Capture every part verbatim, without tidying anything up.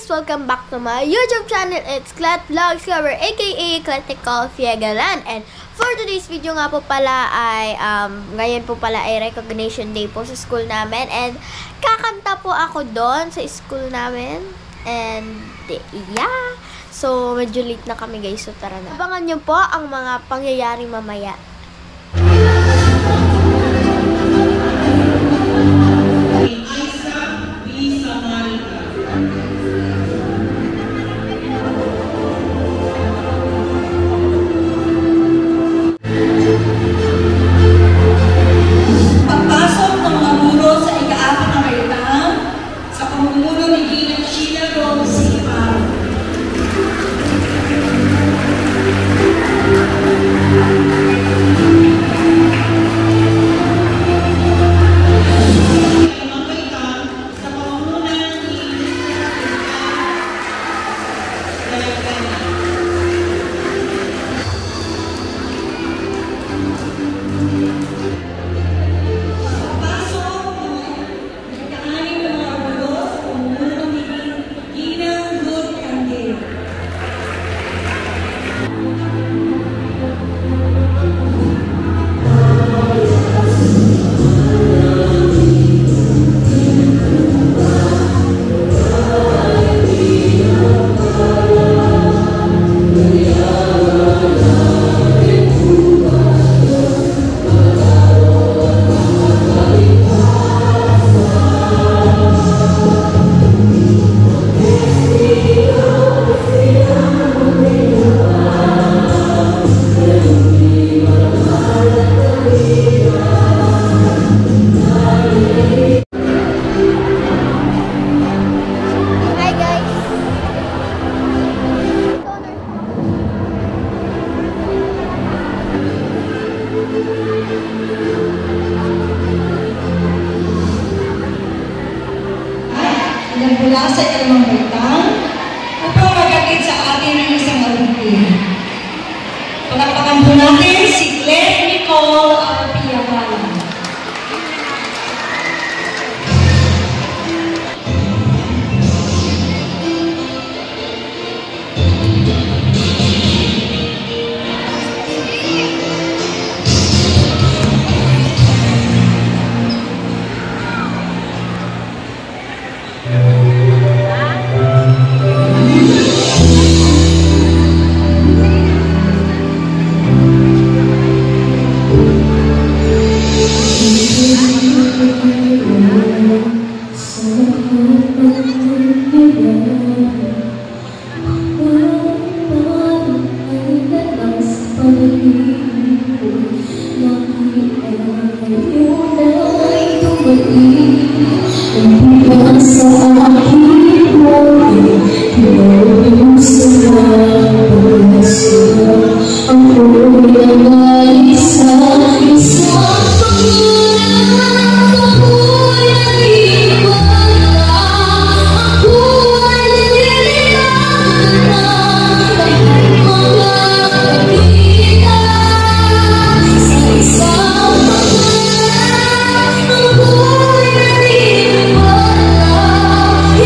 Welcome back to my YouTube channel. It's Clat Vlogs Cover, aka Clat Nicole Fiegalan. And for today's video nga po pala ay, um, ngayon po pala ay recognition day po sa school namin. And kakanta po ako doon sa school namin. And yeah, so medyo late na kami guys, so tara na. Abangan nyo po ang mga pangyayari mamaya. Mula sa ikalawang baitang upang magatid sa atin ng isang alumni. Palakpakan po natin si Clat Nicole Fiegalan. Oh,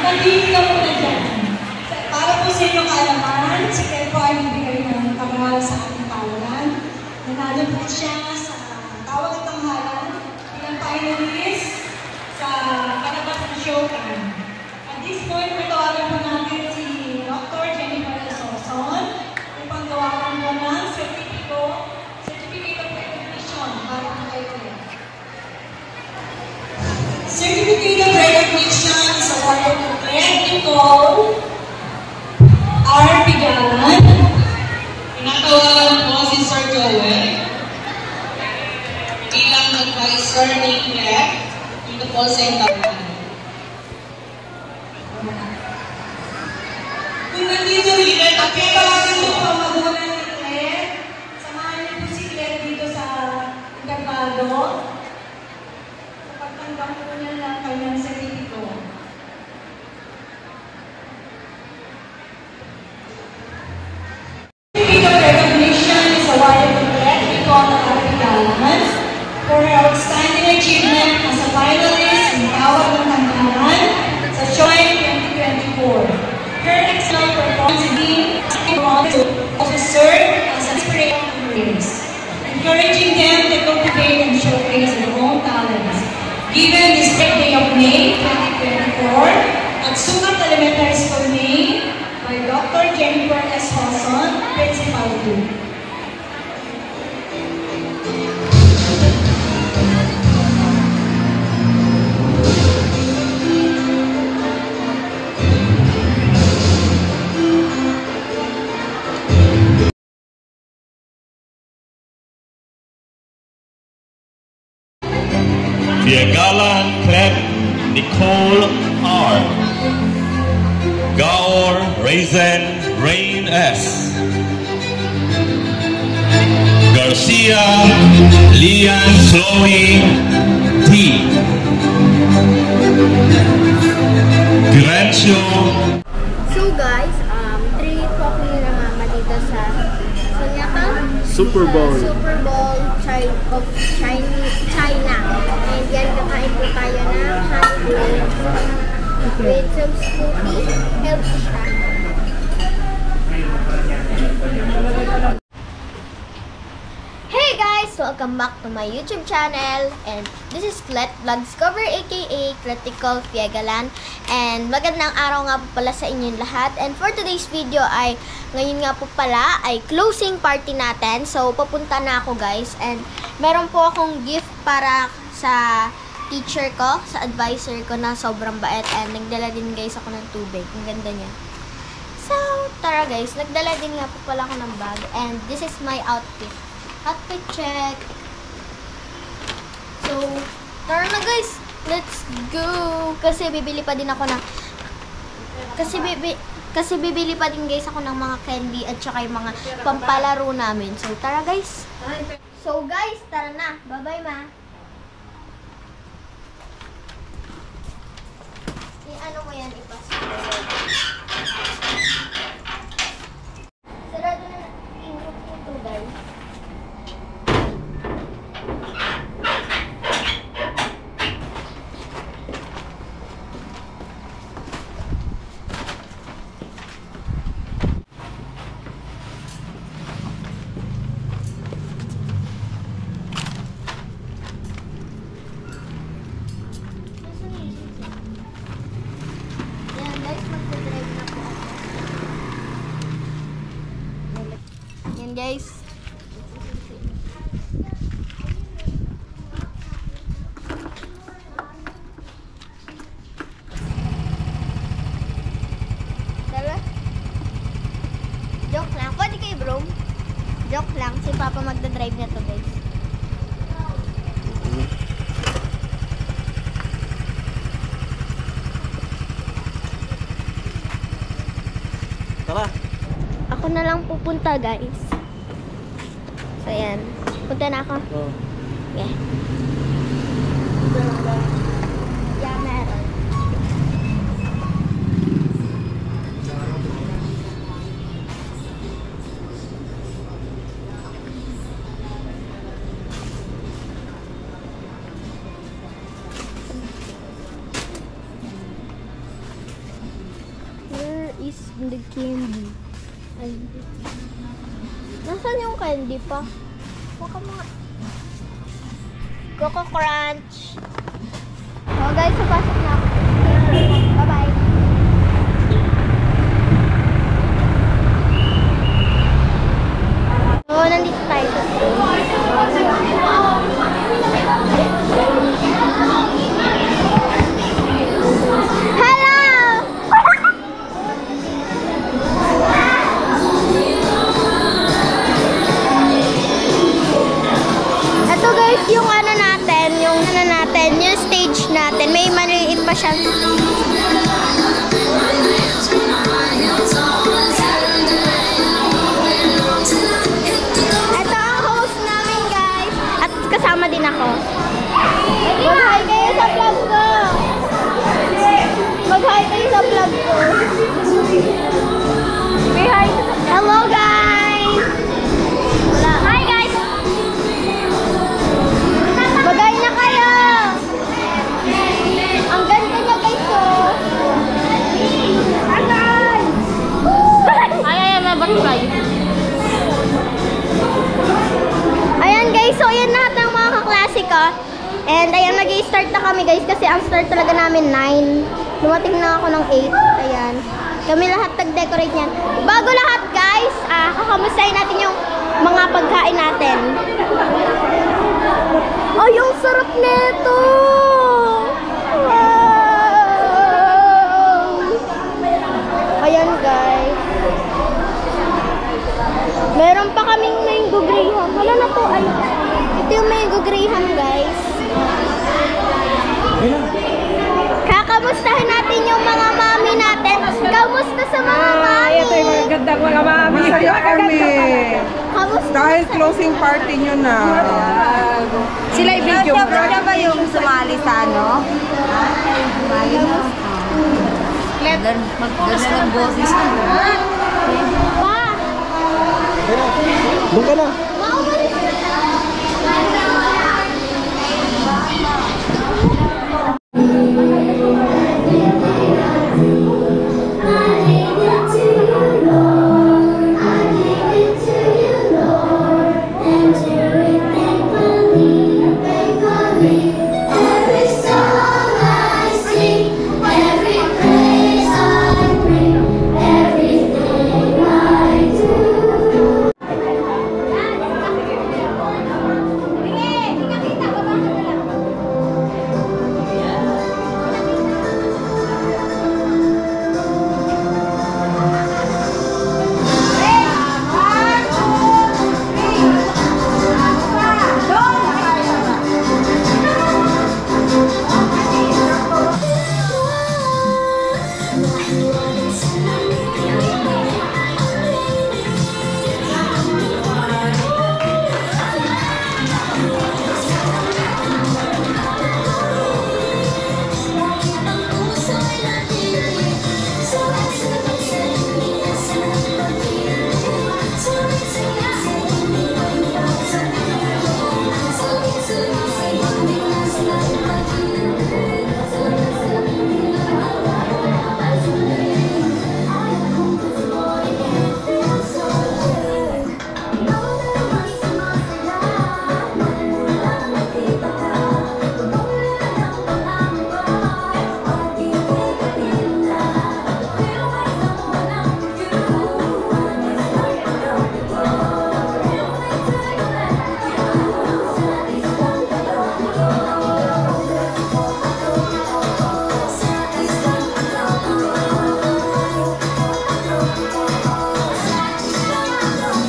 Manatili ka muna dyan. Para po sa inyong kaalaman, si Ken po ay nagbigay ng paral sa ating paaralan. Nanalo po siya sa tawag at tanghalan bilang finalist sa Kanabasan Showtime. At this point, patawagan po natin si Doctor Jennifer Soson upang gawakan po ng certificate, certificate of recognition para po kayo. Certificate of recognition is awarded to Claire Nicole R. Pigalan. Tinatawagan po si Sir Joel bilang advisor ni Claire dito po sa Intapan. Kung nandito rin, at tawagan mo pa magulang ni Claire, samahan niyo po si Claire dito sa Intervado. Pagtanggap po niya ng kanyang sertipiko. Certificate of recognition is awarded to Claire Nicole Arpigalan for her outstanding achievement as a finalist in Tawag ng Tanghalan sa Showtime twenty twenty-four. Her excellent performance to also serve as an inspiration to others, encouraging them to cultivate and showcase their own talents. Given this day of May twenty twenty-four at Sukat Elementary School May by Doctor Jennifer S. Hoson, Principal two. Fiagalan Claire Nicole R. Gaor Raisin Rain S. Garcia Lian Chloe T. Grancio. So guys, um, three po ako yung namama dito sa Sanyaka? Super Bowl. Super Bowl Chi- of China. China. And yan, kakain po tayo ng honey rolls with some smoothie. Healthy siya. Hey guys! Welcome back to my YouTube channel. And this is Clet Vlogs Cover aka Critical Fiagalan. And magandang araw nga po pala sa inyong lahat. And for today's video ay, ngayon nga po pala ay closing party natin. So papunta na ako guys. And meron po akong gift para sa teacher ko, sa advisor ko na sobrang bait. And nagdala din guys ako ng tubig. Ang ganda niya. So tara guys, nagdala din nga po pala ako ng bag. And this is my outfit. Outfit check. So, tara na guys. Let's go. Kasi bibili pa din ako ng Kasi bibi Kasi bibili pa din guys ako ng mga candy at saka yung mga pampalaro namin. So, tara guys. So, guys, tara na. Bye-bye, ma. I-ano mo yan, ipas. Sarado na natin ito, guys. Guys, tara. Joke lang. Pwede kayo bro? Joke lang. Si Papa magdadrive na to guys. Tara. Ako na lang pupunta guys. So, ayan. Punta na ako. Oh. Yeah. Yeah, meron. guys, the candy. Ay. Nasaan yung candy pa? Baka mga Coco Crunch. Oh guys, papasok na ako. Bye-bye. So, nandito tayo sa yung ano natin, yung ano natin, yung stage natin, may maliit pa siyang ito ang host namin guys, at kasama din ako. Mag-hi kayo sa vlog ko. Mag-hi kayo sa vlog ko. Say hi. Hello guys. Hi guys. Bagay na kayo! Ang ganda niya guys oh! Agay! Ay, ay, may butterfly. Ayan guys, so ayan lahat ng mga kaklase ko. And ayan, nag-i-start na kami guys kasi ang start talaga namin nine. Dumating na ako ng eight. Ayan. Kami lahat nag-decorate niyan. Bago lahat guys, ah, kakamustahin natin yung mga pagkain natin. Ay, yung sarap nito! Wow! Ayan, guys. Meron pa kaming mango graham. Wala na to. Ay, ito yung mango graham, guys. Kakamustahin natin yung mga mami natin. Kamusta sa mga mami? Ito yung mga gandang mga mami. Kayo, Armin. Kamusta? Dahil closing party nyo na. Sila i-video mo. Siyempre na ba yung sumali sa ano? Sumali na. Magdala ng boses mo. Pa! Doon ka na. Maumalis ka na.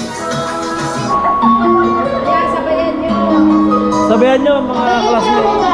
Sabayan nyo mga classmates.